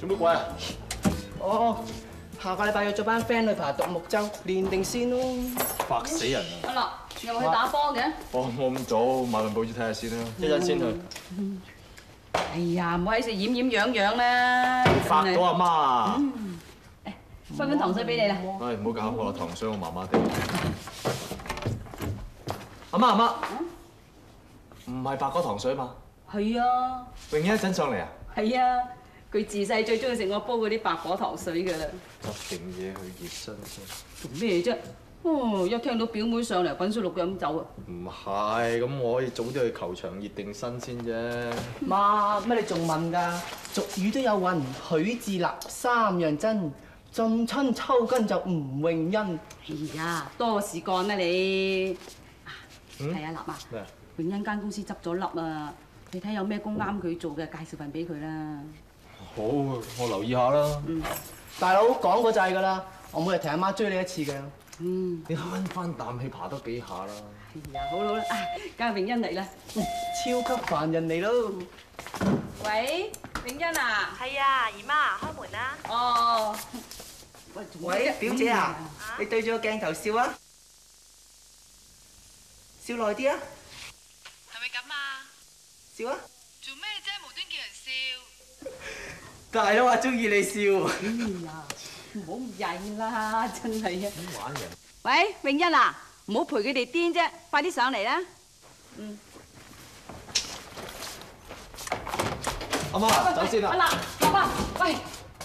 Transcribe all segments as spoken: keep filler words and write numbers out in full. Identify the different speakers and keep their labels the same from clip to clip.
Speaker 1: 做乜鬼啊？
Speaker 2: 哦，下個禮拜約咗班 friend 去爬獨木舟，練定先咯。
Speaker 1: 嚇死人啊！
Speaker 3: 阿樂，又去打波嘅？
Speaker 1: 我冇咁早，買份報紙睇下先啦，一陣先去。
Speaker 3: 哎呀，唔好喺度掩掩樣樣啦！
Speaker 1: 發到阿媽啊！
Speaker 3: 誒，分碗糖水俾你啦。
Speaker 1: 唉，唔好搞我啦，糖水我麻麻地。阿媽阿媽，唔係白果糖水嘛？
Speaker 3: 係啊，
Speaker 1: 永一陣上嚟啊！
Speaker 3: 係啊，佢自細最中意食我煲嗰啲白果糖水㗎啦。
Speaker 1: 執定嘢去熱身先。
Speaker 3: 做咩啫？哦，一聽到表妹上嚟，滾水淥腳咁走啊！
Speaker 1: 唔係，咁我可以早啲去球場熱定身先啫。
Speaker 2: 媽，乜你仲問㗎？俗語都有云：許志立、三樣真，浸親抽筋就吳永恩。
Speaker 3: 哎呀，多事幹啦你。
Speaker 1: 嗯
Speaker 3: 係啊，立啊，
Speaker 1: 咩啊？
Speaker 3: 永恩間公司執咗笠啊！你睇有咩工啱佢做嘅，介紹份俾佢啦。
Speaker 1: 好，我留意下啦。
Speaker 3: 嗯。
Speaker 2: 大佬講過就係㗎啦，我每日提阿媽追你一次嘅。
Speaker 3: 嗯。
Speaker 1: 你慳翻啖氣，爬多幾下啦。
Speaker 3: 係啊，好啦好啦，啊，梗係永恩嚟啦。
Speaker 2: 嗯，超級凡人嚟咯。
Speaker 3: 喂，永恩啊？
Speaker 4: 係啊，姨媽開門啦。
Speaker 3: 哦。
Speaker 2: 喂，表姐啊，你對住個鏡頭笑啊！笑耐啲啊！
Speaker 4: 係咪咁啊？
Speaker 2: 笑啊！
Speaker 4: 做咩啫？無端叫人笑。
Speaker 2: 大佬話中意你笑。
Speaker 3: 哎呀，唔好咁曳啦，真係啊！
Speaker 1: 點玩人？
Speaker 3: 喂，永恩啊，唔好陪佢哋癲啫，快啲上嚟啦。嗯。
Speaker 1: 阿媽，走先啦。
Speaker 3: 阿立，爸爸，喂。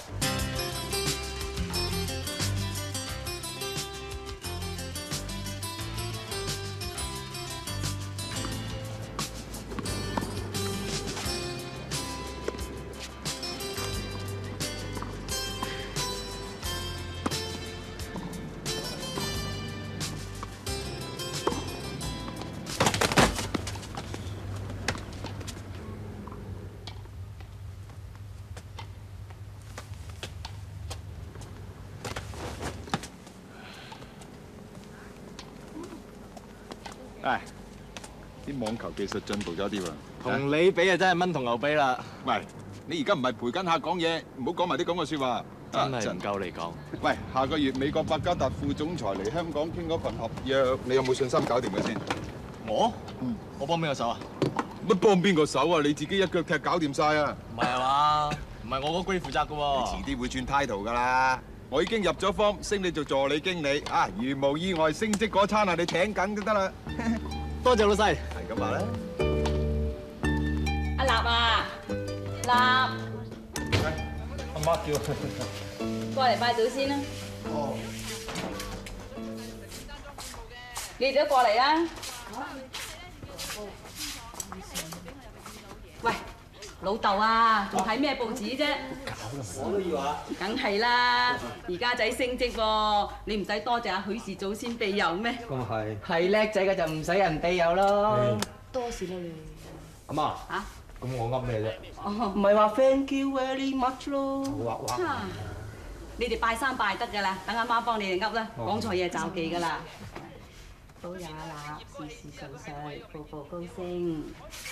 Speaker 5: 唉，啲網球技術進步咗啲喎。
Speaker 1: 同你比啊，真係蚊同牛比啦。
Speaker 5: 喂，你而家唔係陪緊客講嘢，唔好講埋啲咁嘅説話。
Speaker 1: 真係唔夠你講。
Speaker 5: 喂，下個月美國百加達副總裁嚟香港傾嗰份合約，你有冇信心搞掂佢先？
Speaker 1: 我？嗯。我幫邊個手啊？
Speaker 5: 乜幫邊個手啊？你自己一腳踢搞掂晒啊！
Speaker 1: 唔係啊嘛，唔係我嗰 grade 負責噶喎。
Speaker 5: 遲啲會轉 title 㗎啦。我已經入咗 form，升你做助理經理啊！如無意外升職嗰餐啊，你請緊都得啦。
Speaker 1: 多謝老細。
Speaker 5: 係咁話啦。
Speaker 3: 阿立啊，立，
Speaker 1: 阿媽叫。
Speaker 3: 過嚟拜祖先啦。
Speaker 2: 哦。
Speaker 3: 你哋都過嚟啦。喂，老豆啊，仲睇咩報紙啫？
Speaker 2: 我都要啊。
Speaker 3: 梗係啦，而家仔升職喎，你唔使多謝阿許氏祖先庇佑咩？
Speaker 2: 咁係。係叻仔嘅就唔使人庇佑咯。
Speaker 3: 多事啦你。
Speaker 1: 阿媽。
Speaker 3: 嚇？
Speaker 1: 咁我噏咩啫？
Speaker 3: 哦。
Speaker 2: 唔係話 thank you very much 咯。
Speaker 1: 畫畫。
Speaker 3: 啊你哋拜山拜得㗎啦，等阿媽幫你哋噏啦，講錯嘢就記㗎啦。保佑阿立，事事順遂，步步高升。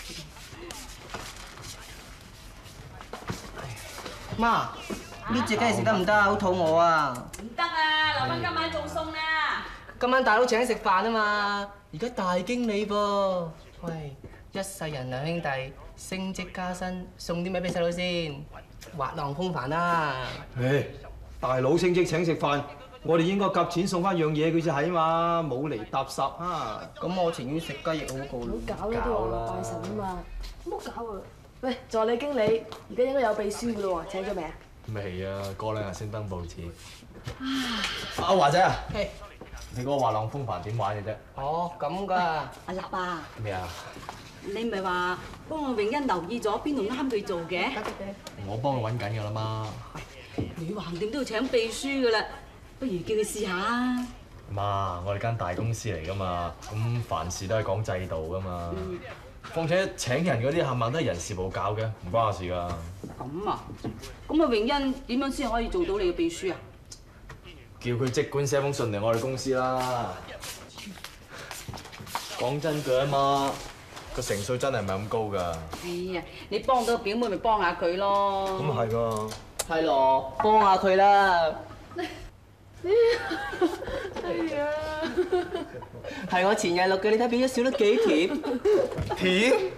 Speaker 2: 媽，呢隻雞食得唔得啊？好肚餓啊！
Speaker 3: 唔得啊，留翻今晚做餸啦。
Speaker 2: 今晚大佬請食飯啊嘛，而家大經理噃。喂，一世人兩兄弟，升職加薪，送啲咩俾細佬先？滑浪風帆啦！
Speaker 6: 誒，大佬升職請食飯，我哋應該夾錢送翻樣嘢佢先係嘛，冇嚟搭霎啊！
Speaker 2: 咁我情願食雞翼好過啦。
Speaker 7: 唔好搞啦，都話拜神啊嘛，唔好搞啊！喂，助理經理，而家應該有秘書噶啦喎，請咗未啊？
Speaker 1: 未啊，過兩日先登報紙。
Speaker 6: 阿華仔啊，
Speaker 2: 嘿，
Speaker 1: 你嗰個滑浪風帆點玩嘅啫？
Speaker 2: 哦，咁㗎。
Speaker 3: 阿立啊，
Speaker 1: 咩啊？
Speaker 3: 你唔係話幫我永恩留意咗邊度啱佢做嘅？
Speaker 1: 我幫佢揾緊㗎啦嘛。
Speaker 3: 你橫掂都要請秘書㗎啦，不如叫佢試下啊！
Speaker 1: 媽，我哋間大公司嚟㗎嘛，咁凡事都係講制度㗎嘛。況且請人嗰啲冚唪唥都係人事部搞嘅，唔關我事㗎。
Speaker 3: 咁啊，咁啊永恩點樣先可以做到你嘅秘書啊？
Speaker 1: 叫佢即管寫封信嚟我哋公司啦。講真句啊嘛，個成數真係唔係咁高㗎。
Speaker 3: 哎呀，你幫到表妹咪幫下佢咯。
Speaker 6: 咁係㗎。
Speaker 2: 係咯，幫下佢啦。
Speaker 7: 係啊，
Speaker 2: 係我前日錄嘅，你睇變咗笑得幾甜。
Speaker 1: 甜？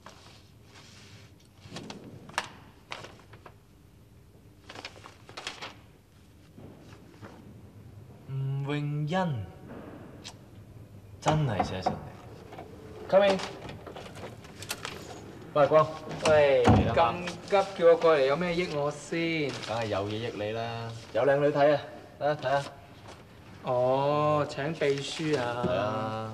Speaker 1: 吳詠欣真係寫信嚟。Come in。喂，光。
Speaker 2: 喂，
Speaker 1: 嚟啦
Speaker 2: 咁急叫我過嚟，有咩益我先？
Speaker 1: 梗係有嘢益你啦，有靚女睇啊！嚟睇下。
Speaker 2: 哦，請秘書
Speaker 1: 係
Speaker 2: 啊！
Speaker 1: 啊。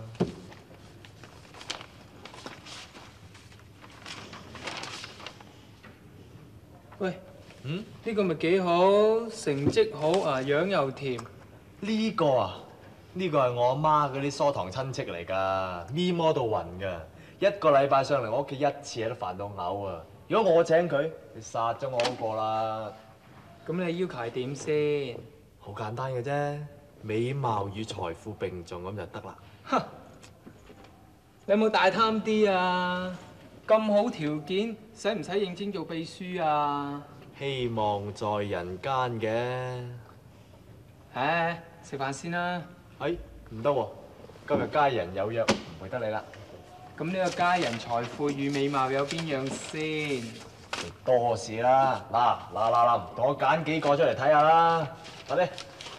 Speaker 2: 喂，
Speaker 1: 嗯？
Speaker 2: 呢個咪幾好，成績好啊，樣又甜。
Speaker 1: 呢個啊，呢個係我阿媽嗰啲疏堂親戚嚟㗎，咪摸到暈㗎。一個禮拜上嚟我屋企一次都煩到嘔啊！如果我請佢，你殺咗我好過啦。
Speaker 2: 咁你要求係點先？
Speaker 1: 好簡單嘅啫，美貌與財富並重咁就得啦。
Speaker 2: 哼！你有冇大貪啲啊？咁好條件，使唔使應徵做秘書啊？
Speaker 1: 希望在人間嘅。
Speaker 2: 唉，食飯先啦。
Speaker 1: 哎，唔得喎，今日家人有約，唔陪得你啦。
Speaker 2: 咁呢個家人財富與美貌有邊樣先？
Speaker 1: 多事啦，嗱嗱嗱嗱，同我揀幾個出嚟睇下啦，快啲！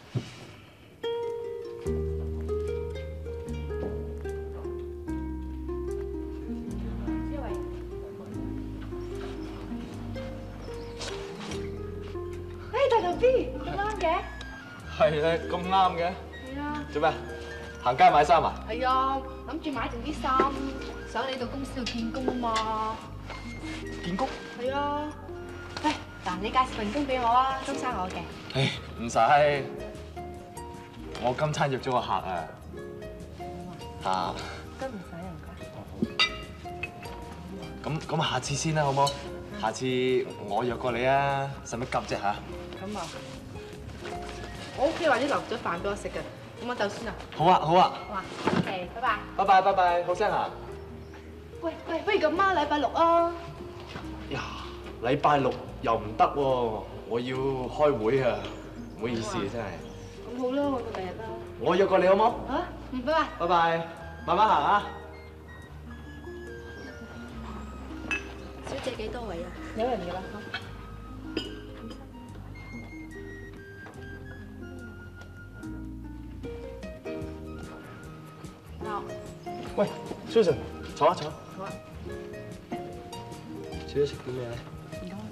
Speaker 7: 誒大頭 B 咁啱嘅。
Speaker 1: 係咧，咁啱嘅。
Speaker 7: 係啊。
Speaker 1: 做咩？行街買衫啊？
Speaker 7: 係啊，諗住買定啲衫，上你度公司度見工啊嘛。
Speaker 1: 見工？
Speaker 7: 係啊。喂，嗱，你介紹份工俾我啊，中生我嘅。
Speaker 1: 唉，唔使，我今餐約咗個客啊。嚇。
Speaker 7: 都唔使人講。
Speaker 1: 咁咁，下次先啦，好唔好？下次我約過你啊，使乜急啫嚇？
Speaker 7: 咁啊，我屋企話啲留咗飯俾我食嘅，咁我走先啊。
Speaker 1: 好啊，好啊。
Speaker 7: 好啊，OK，拜拜。
Speaker 1: 拜拜拜拜，好聲啊！
Speaker 7: 喂喂，不如咁啊，禮拜六啊。
Speaker 1: 呀，禮拜六又唔得喎，我要開會啊，唔好意思真係。
Speaker 7: 咁好啦，我到第日啦。
Speaker 1: 我約過你好冇？
Speaker 7: 嚇，嗯，拜拜。
Speaker 1: 拜拜，慢慢行啊！
Speaker 7: 小姐幾多位啊？
Speaker 3: 有人㗎啦。
Speaker 1: 喂 ，Susan，坐啊坐啊。
Speaker 7: 好啊。
Speaker 1: 小姐食啲咩咧？
Speaker 7: 唔該。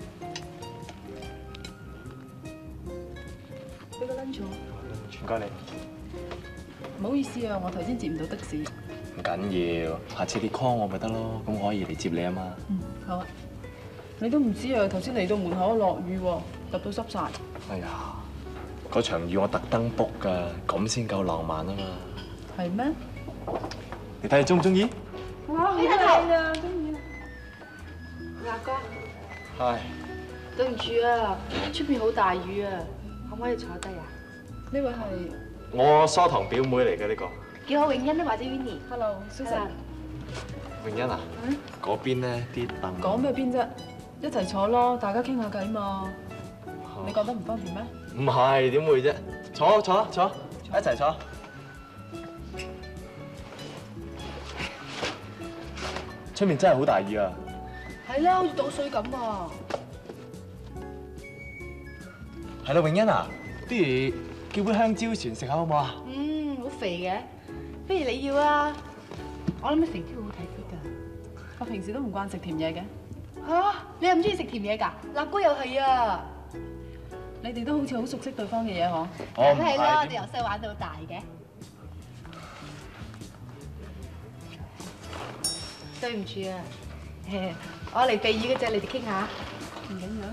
Speaker 7: 俾個 lunch 我。
Speaker 1: 唔該你。
Speaker 7: 唔好意思啊，我頭先接唔到的士。
Speaker 1: 唔緊要，下次你 call 我咪得咯，咁我可以嚟接你啊嘛。
Speaker 7: 嗯，好啊。你都唔知啊，頭先嚟到門口落雨喎，揼到濕晒。
Speaker 1: 哎呀，嗰場雨我特登 book 㗎，咁先夠浪漫啊嘛。
Speaker 7: 係咩？
Speaker 1: 你睇你中唔中意？
Speaker 7: 哇，好靚啊，中意啊！阿哥，
Speaker 1: 係。
Speaker 7: 對唔住啊，出邊好大雨啊，可唔可以坐低啊？呢位係
Speaker 1: 我疏堂表妹嚟嘅呢個。
Speaker 7: 叫我永欣或者 Winnie。Hello，Susan。
Speaker 1: 永欣啊？
Speaker 7: 嗯？
Speaker 1: 嗰邊咧啲凳。
Speaker 7: 講咩邊啫？一齊坐咯，大家傾下偈嘛。你覺得唔方便咩？
Speaker 1: 唔係，點會啫？坐坐坐，一齊坐。出面真係好大雨啊！
Speaker 7: 係啦，好似倒水咁啊！
Speaker 1: 係啦，永欣啊，不如叫杯香蕉船食下好唔好啊？
Speaker 7: 嗯，好肥嘅，不如你要啊！我諗啲肥蕉好睇啲㗎。我平時都唔慣食甜嘢嘅。嚇！你又唔中意食甜嘢㗎？立哥又係啊！你哋都好似好熟悉對方嘅嘢嗬？
Speaker 1: 我唔
Speaker 7: 梗係啦，我
Speaker 1: 係
Speaker 7: 哋由細玩到大嘅。對唔住啊，我嚟避雨嘅啫，你哋傾下。唔緊要。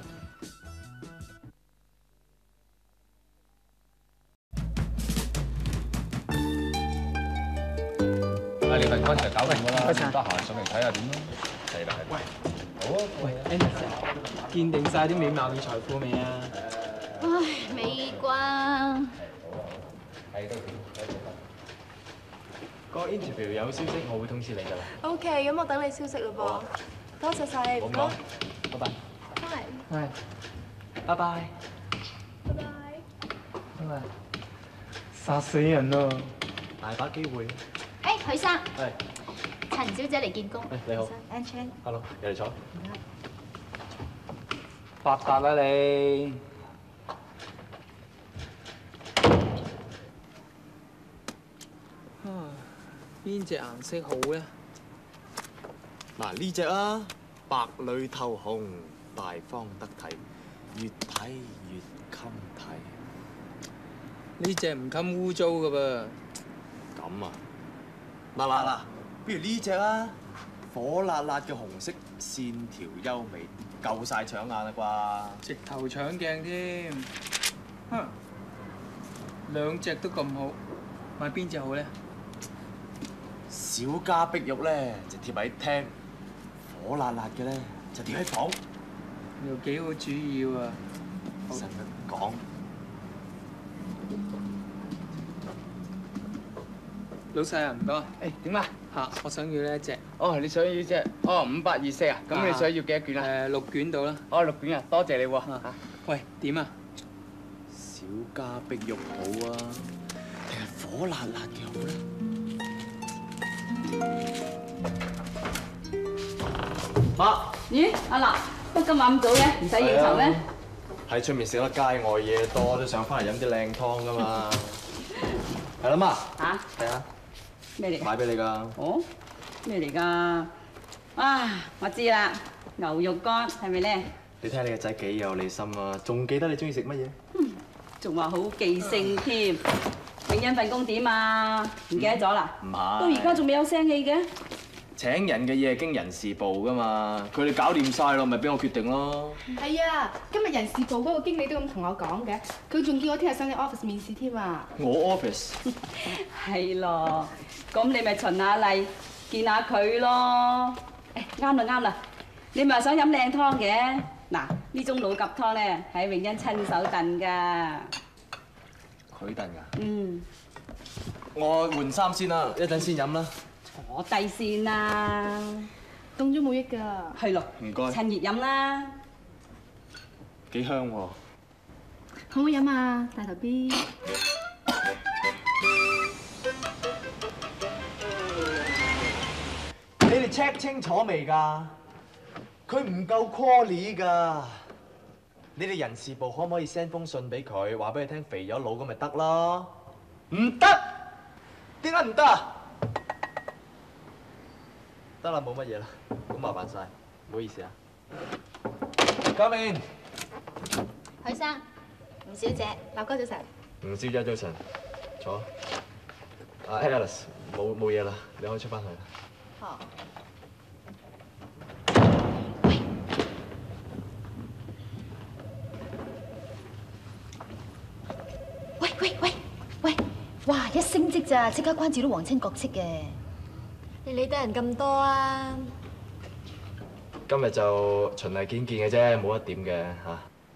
Speaker 8: 啊！你份 contract 搞掂㗎啦，得閒上嚟睇下點咯。係啦，係。喂，好啊。
Speaker 2: 喂 ，Andy，見定晒啲美貌與財富未啊？
Speaker 9: 唉，未啩。
Speaker 1: 個 interview 有消息，我會通知你㗎啦。
Speaker 7: OK，咁我等你消息咯噃。多謝晒，
Speaker 1: 唔該。拜拜。
Speaker 7: 拜。
Speaker 2: 係。 拜拜。
Speaker 7: 拜拜。
Speaker 2: 拜拜。殺死人咯！
Speaker 1: 大把機會。
Speaker 9: 誒，許生，
Speaker 1: 係。
Speaker 9: 陳小姐嚟見工。
Speaker 1: 誒你好。
Speaker 9: Ann Chan。
Speaker 1: Hello，入嚟坐。
Speaker 2: 發達啦你！邊隻顏色好咧？
Speaker 1: 嗱呢只啊，白裏透紅，大方得體，越睇越襟睇。
Speaker 2: 呢隻唔襟污糟噶噃。
Speaker 1: 咁啊，嗱嗱嗱，不如呢只啊，火辣辣嘅紅色，線條優美，夠晒搶眼啦啩！
Speaker 2: 直頭搶鏡添。哼，兩隻都咁好，買邊隻好咧？
Speaker 1: 小家碧玉咧就貼喺廳，火辣辣嘅咧就貼喺房。
Speaker 2: 又幾好主意喎！
Speaker 1: 使乜講？
Speaker 2: 老細啊，唔該。
Speaker 10: 誒點啊？
Speaker 2: 嚇，我想要呢一隻。
Speaker 10: 哦，你想要隻？哦，五百二四啊？咁你想要幾多卷啊？
Speaker 2: 誒，六卷到啦。
Speaker 10: 哦，六卷啊，多謝你喎。
Speaker 2: 喂，點啊？
Speaker 1: 小家碧玉好啊，定係火辣辣嘅好咧？媽，
Speaker 3: 咦，阿立，乜今晚咁早嘅？唔使應酬咩？
Speaker 1: 喺出面食得街外嘢多，都想翻嚟飲啲靚湯噶嘛。係啦，媽。
Speaker 3: 嚇？
Speaker 1: 係啊。
Speaker 3: 咩嚟？
Speaker 1: 買俾你㗎。
Speaker 3: 哦，咩嚟㗎？啊，我知啦，牛肉乾係咪咧？
Speaker 1: 你睇下你個仔幾有你心啊，仲記得你中意食乜嘢？
Speaker 3: 仲話好記性添。永欣份工點啊？唔記得咗啦？
Speaker 1: 唔係。
Speaker 3: 到而家仲未有聲氣嘅。
Speaker 1: 請人嘅嘢係經人事部㗎嘛，佢哋搞掂晒咯，咪俾我決定咯。
Speaker 7: 係啊，今日人事部嗰個經理都咁同我講嘅，佢仲叫我聽日上你 office 面試添啊。
Speaker 1: 我 office。
Speaker 3: 係咯，咁你咪循下例見下佢咯。誒，啱啦啱啦，你咪話想飲靚湯嘅？嗱，呢種老鴿湯咧係永欣親手燉㗎。
Speaker 1: 佢燉㗎？
Speaker 3: 嗯。
Speaker 1: 我換衫先啦，一陣先飲啦。
Speaker 3: 坐低先啦。
Speaker 7: 凍咗冇益㗎。
Speaker 3: 係咯。
Speaker 1: 唔該。
Speaker 3: 趁熱飲啦。
Speaker 1: 幾香喎！
Speaker 7: 好唔好飲啊，大頭 B？
Speaker 1: 你哋 check 清楚未㗎？佢唔夠 quality 㗎。你哋人事部可唔可以 send 封信俾佢，話俾佢聽肥咗佬咁咪得咯？唔得，點解唔得啊？得啦，冇乜嘢啦，咁麻煩晒，唔好意思啊。嘉面，
Speaker 9: 許生，吳小姐，
Speaker 7: 立哥早晨。
Speaker 1: 吳小姐早晨，坐。啊 Alice， 冇冇嘢啦，你可以出翻去啦。
Speaker 9: 哦。喂喂喂喂！哇！一升職咋，即刻關照到皇親國戚嘅。你理得人咁多啊？
Speaker 1: 今日就循例見見嘅啫，冇一點嘅嚇。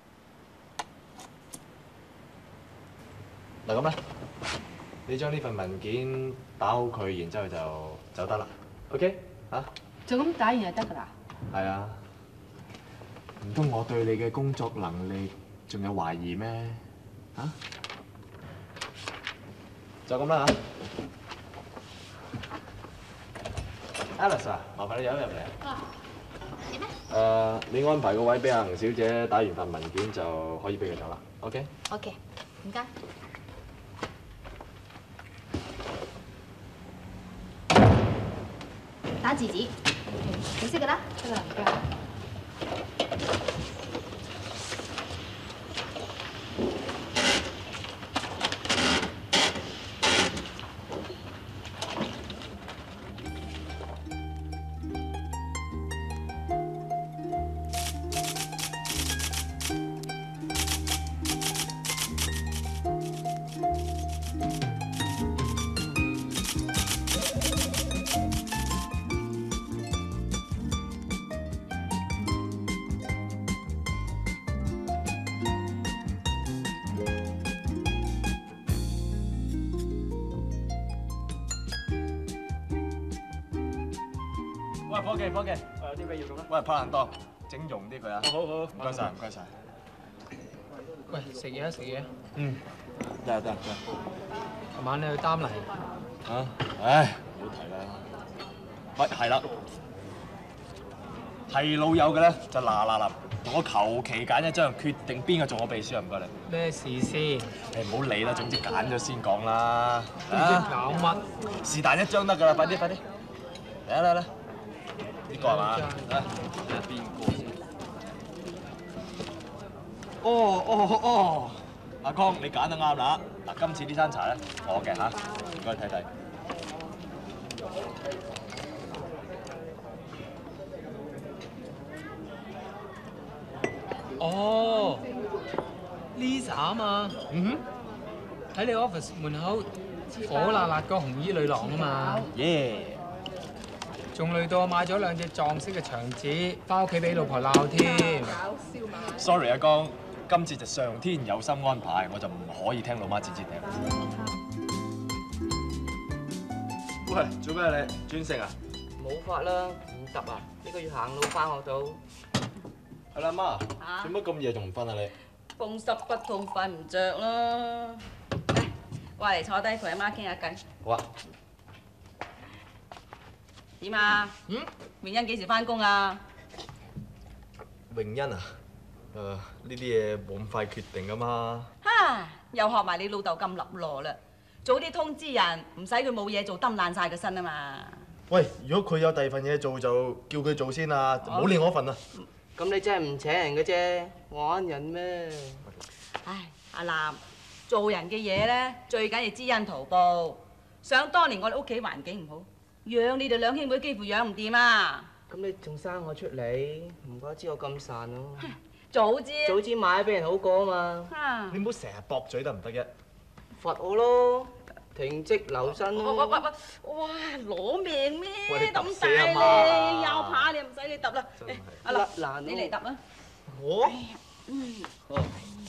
Speaker 1: 嗱咁啦，你將呢份文件打好佢，然之後就走得啦。OK 嚇？
Speaker 7: 就咁打完就得㗎啦？
Speaker 1: 係啊。唔通我對你嘅工作能力仲有懷疑咩？嚇？就咁啦嚇。Alice 啊，麻煩你入一入嚟啊。
Speaker 9: 點咩？
Speaker 1: 誒，你安排個位俾阿吳小姐，打完份文件就可以俾佢走啦。OK？
Speaker 9: OK，唔該。打字紙，你識㗎啦？
Speaker 7: 得啦，唔該。
Speaker 1: 喂，伙計，伙計，我有啲咩要咁啊？喂，拍爛檔，整容啲佢啊！
Speaker 10: 好好好，
Speaker 1: 唔該晒，唔該晒。
Speaker 2: 喂，食嘢啊食嘢。
Speaker 1: 嗯，得得得。
Speaker 2: 琴晚你去擔泥。
Speaker 1: 啊，唉，唔好提啦。喂，係啦，係老友嘅咧就嗱嗱臨，我求其揀一張，決定邊個做我秘書啊！唔該你。
Speaker 2: 咩事先？
Speaker 1: 你唔好理啦，總之揀咗先講啦。
Speaker 2: 唔知搞乜？
Speaker 1: 是但一張得㗎啦，快啲快啲，嚟啦嚟啦！呢個係嘛？嚟，邊個先？哦哦哦！阿康，你揀得啱啦！嗱，今次呢餐茶咧，我嘅嚇，唔該睇睇。
Speaker 2: 哦 ，Lisa 啊嘛。
Speaker 1: 嗯
Speaker 2: 哼。喺你 office 門口火辣辣個紅衣女郎啊嘛。
Speaker 1: 耶！
Speaker 2: 仲累到我買咗兩隻撞色嘅牆紙，翻屋企俾老婆鬧添。
Speaker 1: Sorry 阿江，今次就上天有心安排，我就唔可以聽老媽指指點。喂，做咩你專升啊？
Speaker 2: 冇法啦，唔得啊！呢個要行路翻學到。
Speaker 1: 係啦，媽，
Speaker 3: 嚇
Speaker 1: 做乜咁夜仲唔瞓啊你？
Speaker 3: 風濕骨痛，瞓唔着啦。嚟，過嚟坐低陪阿媽傾下偈。
Speaker 1: 好啊。
Speaker 3: 點啊？
Speaker 1: 嗯？
Speaker 3: 榮欣幾時翻工啊？
Speaker 1: 榮欣啊？誒，呢啲嘢冇咁快決定噶嘛。
Speaker 3: 哈！又學埋你老豆咁立羅啦，早啲通知人，唔使佢冇嘢做，抌爛晒個身啊嘛。
Speaker 1: 喂，如果佢有第二份嘢做，就叫佢做先啊，唔好理我份啊。
Speaker 2: 咁你真係唔請人嘅啫，玩人咩？
Speaker 3: 唉，阿南，做人嘅嘢咧，最緊要知恩圖報。想當年我哋屋企環境唔好，養你哋兩兄妹幾乎養唔掂啊！
Speaker 2: 咁你仲生我出嚟，唔怪知我咁孱咯。
Speaker 3: 早知
Speaker 2: 早知買俾人好過啊嘛。
Speaker 3: 啊！
Speaker 1: 你唔好成日駁嘴得唔得嘅？
Speaker 2: 罰我咯，停職留薪
Speaker 3: 喂喂
Speaker 2: 咯。
Speaker 3: 喂喂！哇，攞命咩？
Speaker 1: 喂你揼
Speaker 3: 咁
Speaker 1: 死阿媽
Speaker 3: 大力，
Speaker 1: 啊
Speaker 3: 有扒你唔使你揼啦。誒阿立，
Speaker 2: 甩爛
Speaker 3: 你嚟揼啊！
Speaker 1: 我？
Speaker 3: 嗯。
Speaker 1: 哦。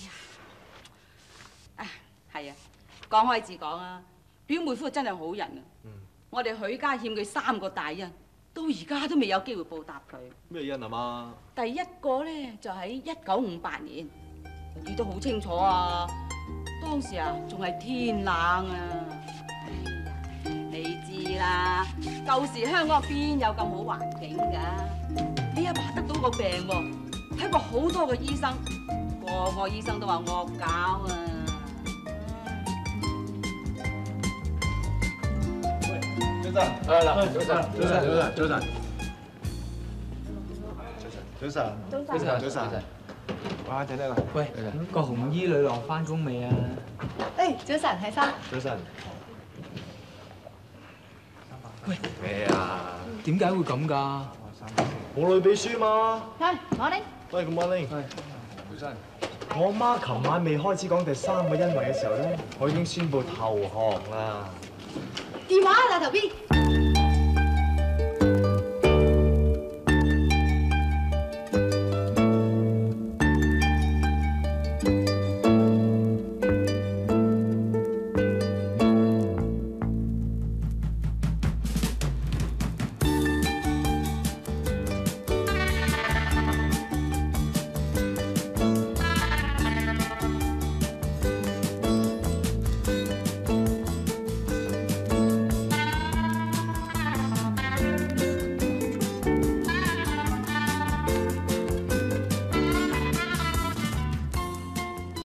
Speaker 3: 啊，係啊，講開至講啊，表妹夫真係好人啊。
Speaker 1: 嗯。
Speaker 3: 我哋許家欠佢三個大恩，到而家都未有機會報答佢。
Speaker 1: 咩恩啊媽？
Speaker 3: 第一個咧就喺一九五八年，我記得好清楚啊。當時啊仲係天冷啊。哎呀，你知啦，舊時香港邊有咁好環境㗎？你阿爸得到個病喎，睇過好多個醫生，個個醫生都話惡搞啊。
Speaker 1: 早晨，係啦，早晨，早晨，早晨，早晨，早晨，早晨，早晨，哇，睇得啦，
Speaker 2: 喂，個紅衣女郎翻工未啊？
Speaker 7: 誒，早晨，係生。
Speaker 1: 早晨。
Speaker 2: 喂，
Speaker 1: 咩啊？
Speaker 2: 點解會咁㗎？
Speaker 1: 我女秘書嘛。
Speaker 7: 係，morning。
Speaker 1: 喂，good morning。早晨。我媽琴晚未開始講第三個恩惠嘅時候咧，我已經宣布投降啦。
Speaker 7: 電話啊，大頭 B。